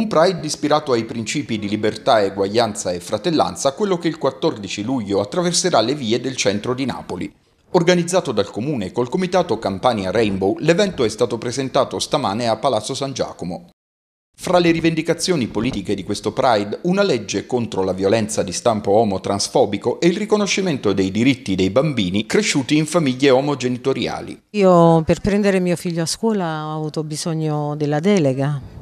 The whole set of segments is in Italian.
Pride ispirato ai principi di libertà, eguaglianza e fratellanza, quello che il 14 luglio attraverserà le vie del centro di Napoli. Organizzato dal Comune col comitato Campania Rainbow, l'evento è stato presentato stamane a Palazzo San Giacomo. Fra le rivendicazioni politiche di questo Pride, una legge contro la violenza di stampo omotransfobico e il riconoscimento dei diritti dei bambini cresciuti in famiglie omogenitoriali. Io per prendere mio figlio a scuola ho avuto bisogno della delega.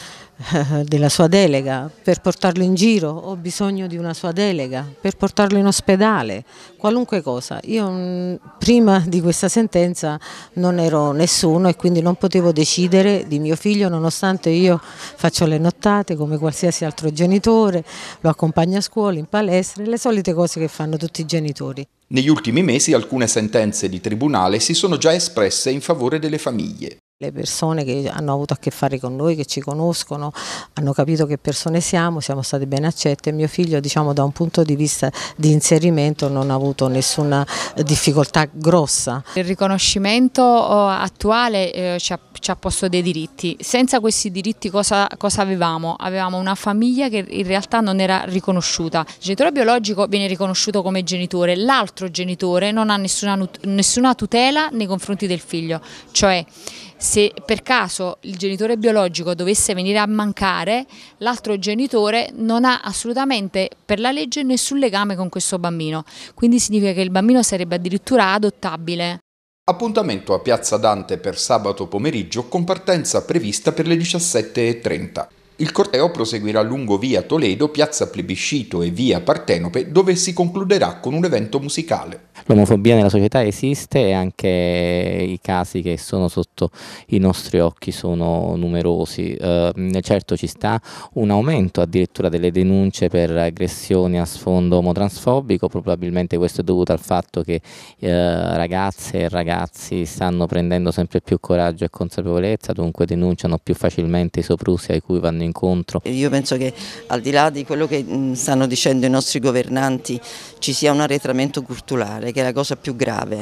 Della sua delega, per portarlo in giro ho bisogno di una sua delega, per portarlo in ospedale, qualunque cosa. Io prima di questa sentenza non ero nessuno e quindi non potevo decidere di mio figlio, nonostante io faccio le nottate come qualsiasi altro genitore, lo accompagno a scuola, in palestra, le solite cose che fanno tutti i genitori. Negli ultimi mesi alcune sentenze di tribunale si sono già espresse in favore delle famiglie. Le persone che hanno avuto a che fare con noi, che ci conoscono, hanno capito che persone siamo state ben accette. Mio figlio, diciamo, da un punto di vista di inserimento non ha avuto nessuna difficoltà grossa. Il riconoscimento attuale ci ha posto dei diritti. Senza questi diritti cosa avevamo? Avevamo una famiglia che in realtà non era riconosciuta. Il genitore biologico viene riconosciuto come genitore, l'altro genitore non ha nessuna tutela nei confronti del figlio, cioè se per caso il genitore biologico dovesse venire a mancare, l'altro genitore non ha assolutamente per la legge nessun legame con questo bambino, quindi significa che il bambino sarebbe addirittura adottabile. Appuntamento a Piazza Dante per sabato pomeriggio con partenza prevista per le 17:30. Il corteo proseguirà lungo via Toledo, piazza Plebiscito e via Partenope, dove si concluderà con un evento musicale. L'omofobia nella società esiste e anche i casi che sono sotto i nostri occhi sono numerosi. Certo ci sta un aumento addirittura delle denunce per aggressioni a sfondo omotransfobico, probabilmente questo è dovuto al fatto che ragazze e ragazzi stanno prendendo sempre più coraggio e consapevolezza, dunque denunciano più facilmente i soprusi ai cui vanno incontro. Io penso che al di là di quello che stanno dicendo i nostri governanti ci sia un arretramento culturale, che è la cosa più grave.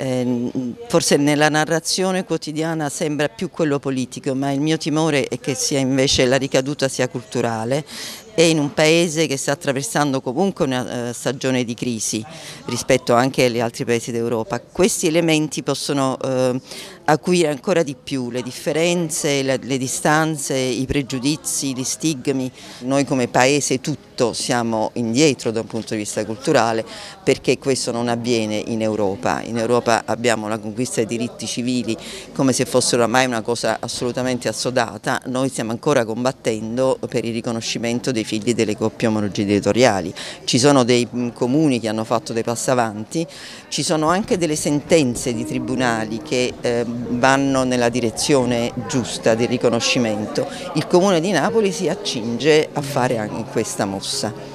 Forse nella narrazione quotidiana sembra più quello politico, ma il mio timore è che sia invece la ricaduta sia culturale e in un paese che sta attraversando comunque una stagione di crisi rispetto anche agli altri paesi d'Europa. Questi elementi possono acuire ancora di più le differenze, le distanze, i pregiudizi, gli stigmi. Noi come paese tutto siamo indietro da un punto di vista culturale perché questo non avviene in Europa. In Europa abbiamo la conquista dei diritti civili come se fossero ormai una cosa assolutamente assodata, noi stiamo ancora combattendo per il riconoscimento dei figli delle coppie omogenitoriali. Ci sono dei comuni che hanno fatto dei passi avanti, ci sono anche delle sentenze di tribunali che vanno nella direzione giusta del riconoscimento. Il Comune di Napoli si accinge a fare anche questa mossa.